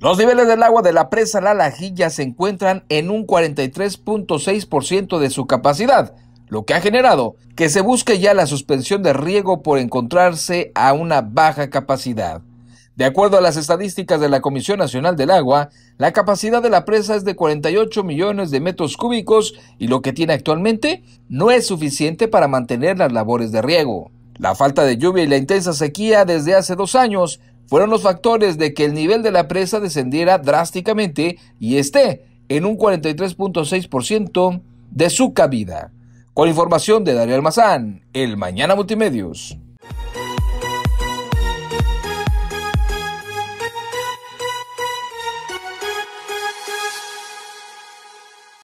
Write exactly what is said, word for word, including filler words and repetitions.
Los niveles del agua de la presa La Lajilla se encuentran en un cuarenta y tres punto seis por ciento de su capacidad, lo que ha generado que se busque ya la suspensión de riego por encontrarse a una baja capacidad. De acuerdo a las estadísticas de la Comisión Nacional del Agua, la capacidad de la presa es de cuarenta y ocho millones de metros cúbicos y lo que tiene actualmente no es suficiente para mantener las labores de riego. La falta de lluvia y la intensa sequía desde hace dos años fueron los factores de que el nivel de la presa descendiera drásticamente y esté en un cuarenta y tres punto seis por ciento de su cabida. Con información de Darío Almazán, El Mañana Multimedios.